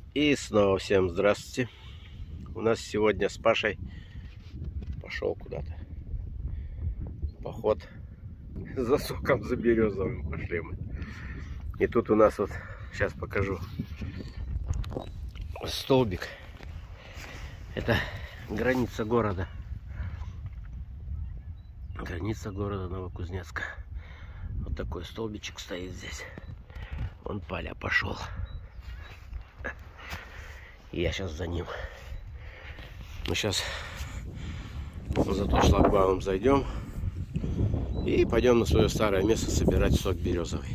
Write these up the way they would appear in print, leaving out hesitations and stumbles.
И снова всем здравствуйте. У нас сегодня с Пашей пошел куда-то поход за соком, за березовым пошли мы. И тут у нас вот, сейчас покажу, столбик. Это граница города. Граница города Новокузнецка. Вот такой столбичек стоит здесь. Вон Паля пошел. И я сейчас за ним. Мы сейчас за тот шлагбаум зайдем и пойдем на свое старое место собирать сок березовый.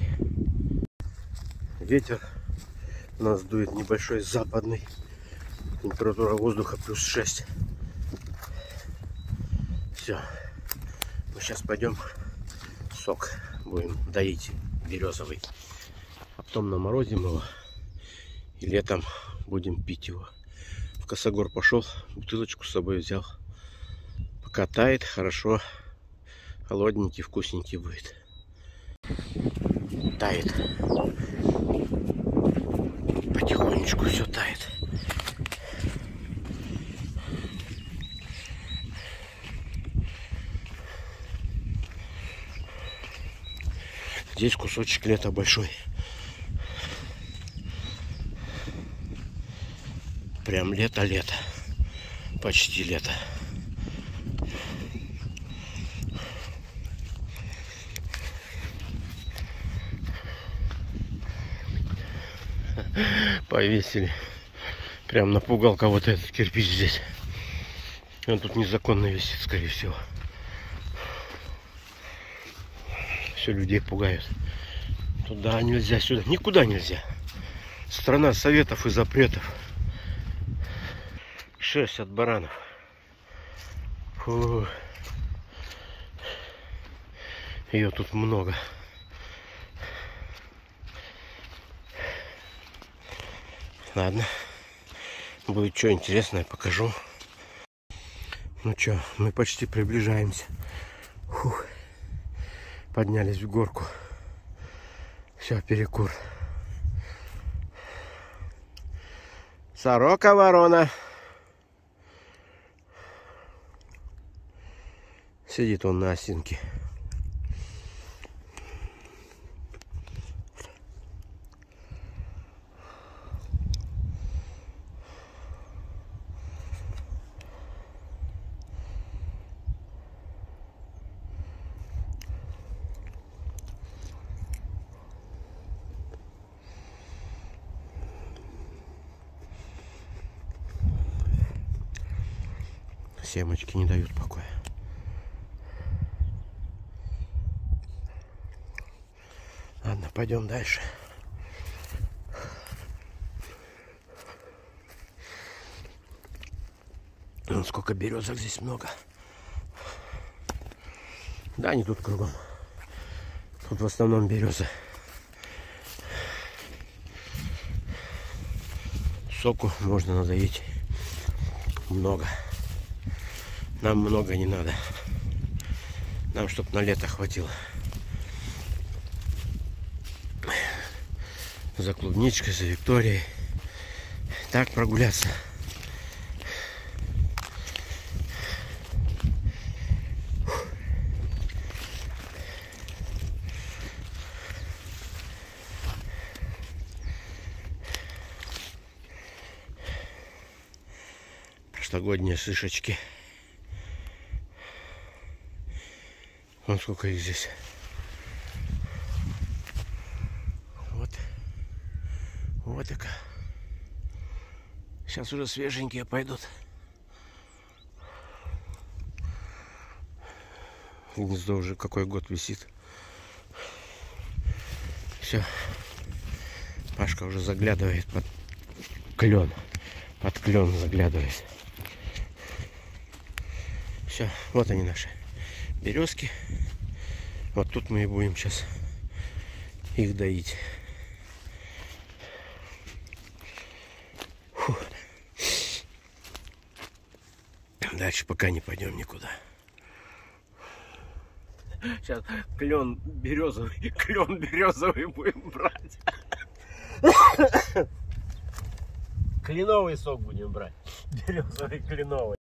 Ветер у нас дует небольшой западный. Температура воздуха +6. Все. Мы сейчас пойдем сок будем доить березовый. А потом наморозим его. И летом будем пить его. В Косогор пошел, бутылочку с собой взял. Пока тает, хорошо, холодненький, вкусненький будет. Тает. Потихонечку все тает. Здесь кусочек лета большой. Прям лето-лето. Почти лето. Повесили. Прям напугал кого-то этот кирпич здесь. Он тут незаконно висит, скорее всего. Все людей пугают. Туда нельзя, сюда. Никуда нельзя. Страна советов и запретов. Шерсть от баранов. Фу. Ее тут много. Ладно. Будет что интересное, покажу. Ну что, мы почти приближаемся. Фух. Поднялись в горку. Все, перекур. Сорока, ворона. Сидит он на осинке. Семечки не дают покоя. Ладно, пойдем дальше. Вон сколько березок здесь много. Да, они тут кругом. Тут в основном березы. Соку можно надоить много. Нам много не надо. Нам чтоб на лето хватило. За клубничкой, за Викторией. Так прогуляться. Прошлогодние шишечки. Вон сколько их здесь. Вот так. Сейчас уже свеженькие пойдут. Гнездо уже какой год висит. Все. Пашка уже заглядывает под клен. Под клен заглядывает. Все. Вот они наши березки. Вот тут мы и будем сейчас их доить. Дальше пока не пойдем никуда. Сейчас клен березовый будем брать. Кленовый сок будем брать. Березовый кленовый.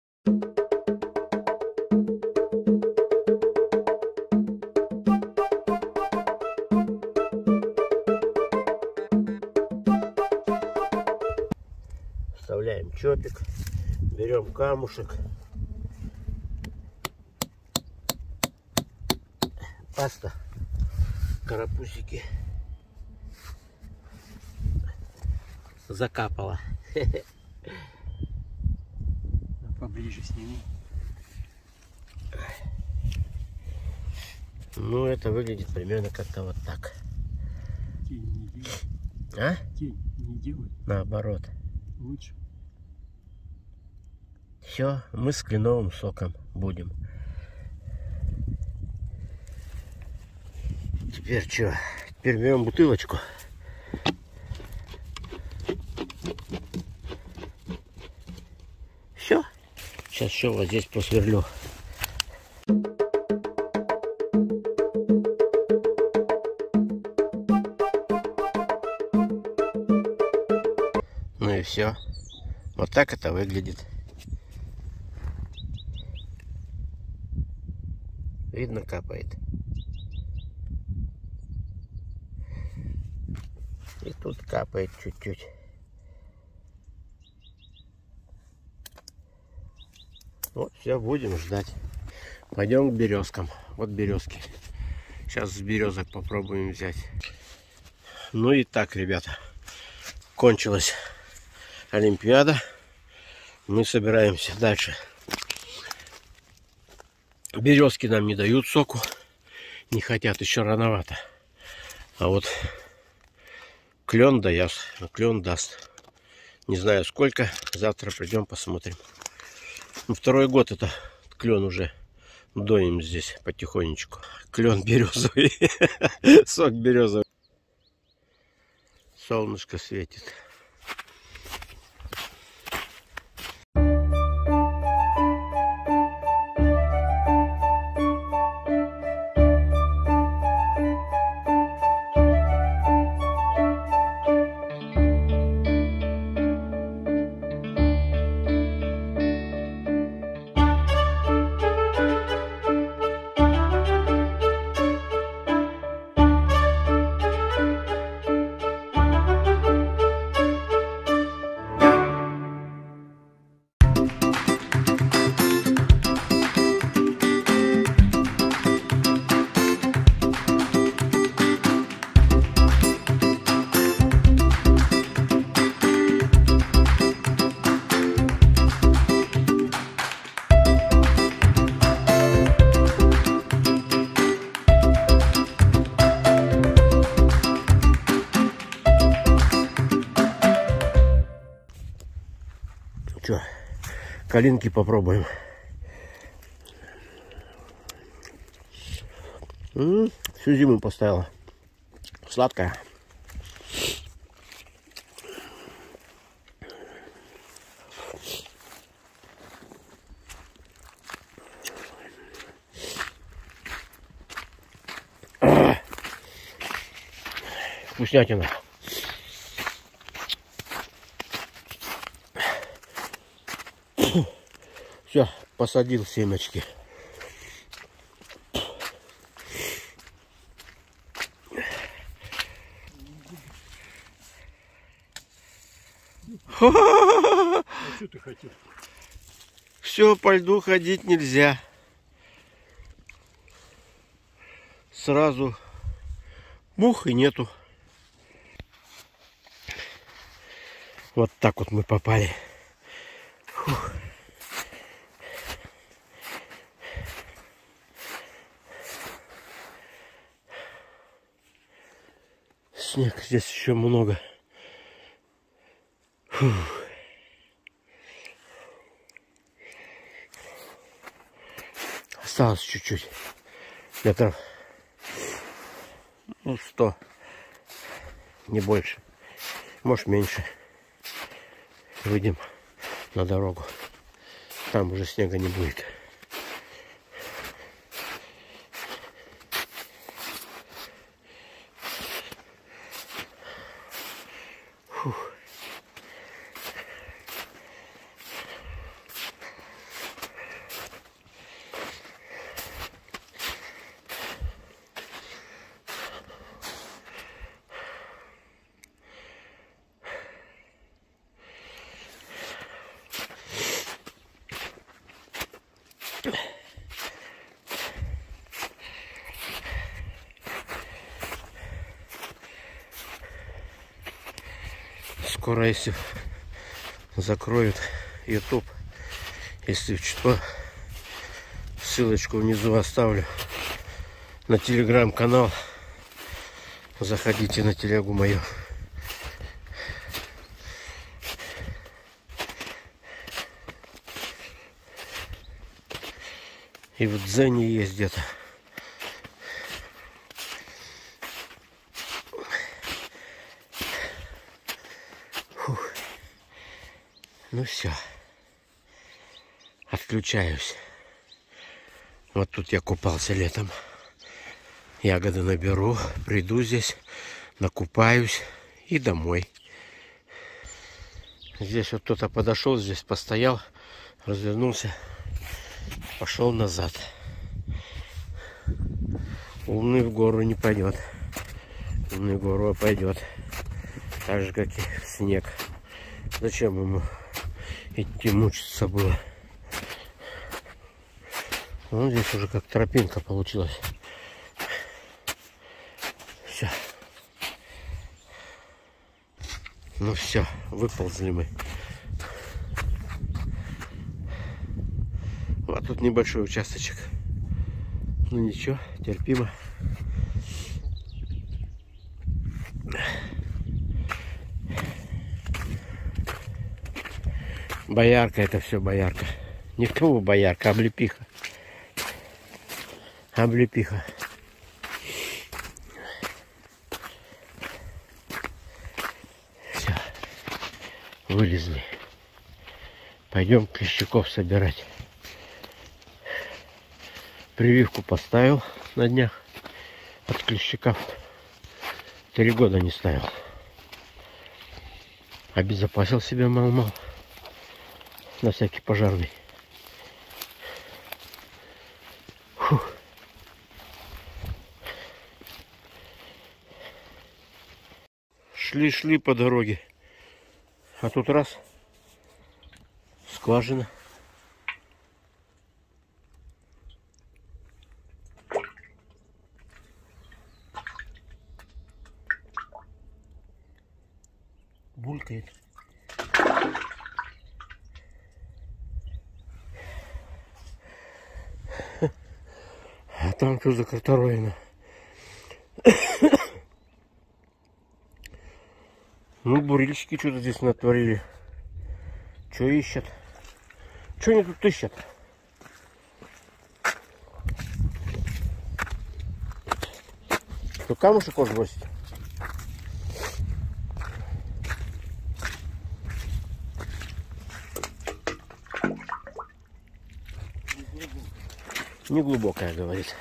Вставляем чопик. Берем камушек. Паста. Карапузики. Закапала. Поближе сними. Ну, это выглядит примерно как-то вот так. Тень не делай. А? Тень не делай. Наоборот. Лучше. Все, мы с кленовым соком будем. Теперь что? Теперь берем бутылочку. Все. Сейчас еще вот здесь просверлю. Ну и все. Вот так это выглядит. Видно, капает. И тут капает чуть-чуть. Вот, все, будем ждать. Пойдем к березкам. Вот березки. Сейчас с березок попробуем взять. Ну и так, ребята. Кончилась Олимпиада. Мы собираемся дальше. Березки нам не дают соку. Не хотят, еще рановато. А вот клен даст. Клен даст. Не знаю сколько. Завтра придем посмотрим. Второй год это клен уже доим здесь потихонечку. Клен березовый. Сок березовый. Солнышко светит. Что, калинки попробуем. Всю зиму поставила. Сладкая. Вкуснятина. Все, посадил семечки. А что ты хотел? Все, по льду ходить нельзя. Сразу мух и нету. Вот так вот мы попали. Фух. Снег здесь еще много. Фух. Осталось чуть-чуть. Метров 100. Не больше. Может меньше. Выйдем на дорогу. Там уже снега не будет. Фух. Скоро, если закроют YouTube, если что, ссылочку внизу оставлю на телеграм-канал. Заходите на телегу мою. И в Дзене есть где-то. Фух. Ну все. Отключаюсь. Вот тут я купался летом. Ягоды наберу, приду здесь, накупаюсь и домой. Здесь вот кто-то подошел, здесь постоял, развернулся, пошел назад. Умный в гору не пойдет. Умный в гору пойдет. Так же, как и в снег. Зачем ему идти мучиться было? Вот здесь уже как тропинка получилась. Все. Ну все, выползли мы. Вот тут небольшой участочек. Ну ничего, терпимо. Боярка, это все боярка. Не кто боярка, облепиха. Облепиха. Все. Вылезли. Пойдем клещуков собирать. Прививку поставил на днях от клещуков. 3 года не ставил. Обезопасил себя мал-мал. На всякий пожарный. Фух. Шли по дороге. А тут раз. Скважина. Булькает. А там что за карторовина? Ну, бурильщики что-то здесь натворили. Что ищут? Что они тут ищут? Что, камушек хочешь бросить? Неглубокая, говорит.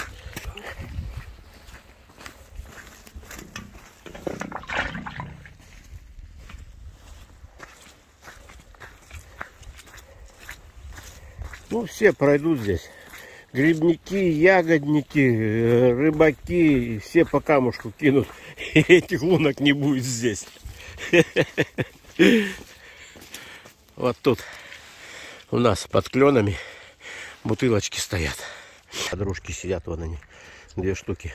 Ну, все пройдут здесь. Грибники, ягодники, рыбаки, все по камушку кинут. И этих лунок не будет здесь. Вот тут у нас под кленами бутылочки стоят. Подружки сидят, вон они, 2 штуки.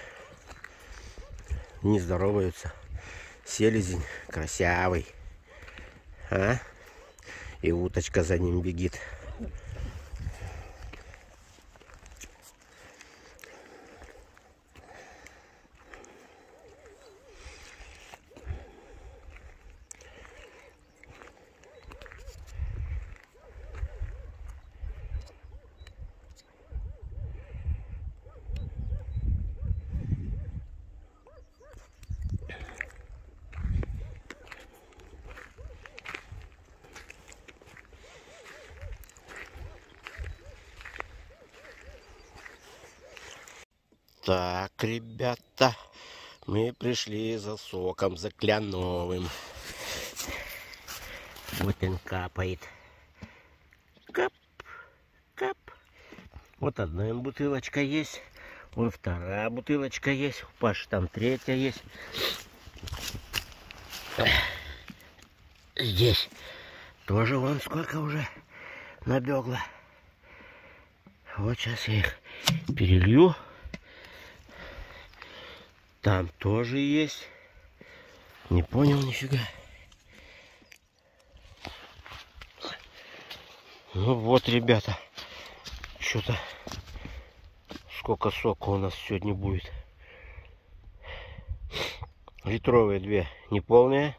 Не здороваются. Селезень красивый. А? И уточка за ним бегит. Так, ребята, мы пришли за соком, за кляновым. Вот он капает. Кап, кап. Вот одна бутылочка есть. Вон 2 бутылочка есть. У Паши там 3-я есть. Здесь тоже вон сколько уже набегло. Вот сейчас я их перелью. Там тоже есть. Не понял нифига. Ну вот, ребята. Что-то сколько сока у нас сегодня будет. Литровые 2 неполные.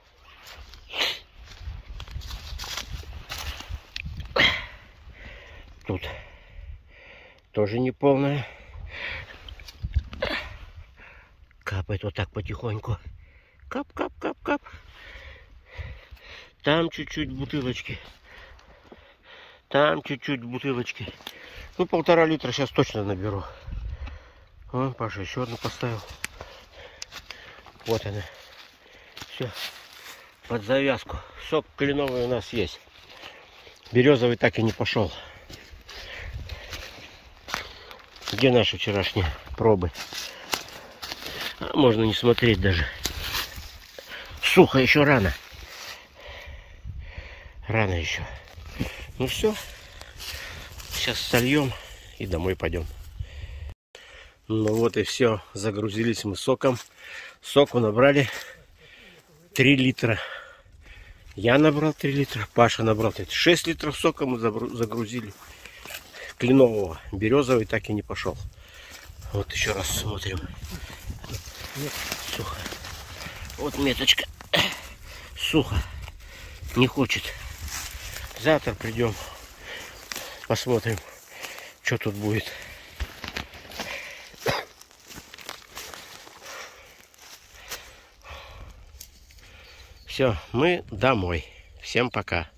Тут тоже неполная. Капает вот так потихоньку. Кап, кап, кап, кап. Там чуть-чуть бутылочки. Там чуть-чуть бутылочки. Ну, 1,5 литра сейчас точно наберу. Вон, Паша еще одну поставил. Вот она. Все. Под завязку. Сок кленовый у нас есть. Березовый так и не пошел. Где наши вчерашние пробы? А можно не смотреть даже. Сухо еще рано. Рано еще. Ну все. Сейчас сольем и домой пойдем. Ну вот и все. Загрузились мы соком. Соку набрали 3 литра. Я набрал 3 литра. Паша набрал 6 литров сока мы загрузили. Кленового. Березовый так и не пошел. Вот еще раз смотрим. Сухо. Вот меточка. Сухо. Не хочет. Завтра придем. Посмотрим, что тут будет. Все, мы домой. Всем пока.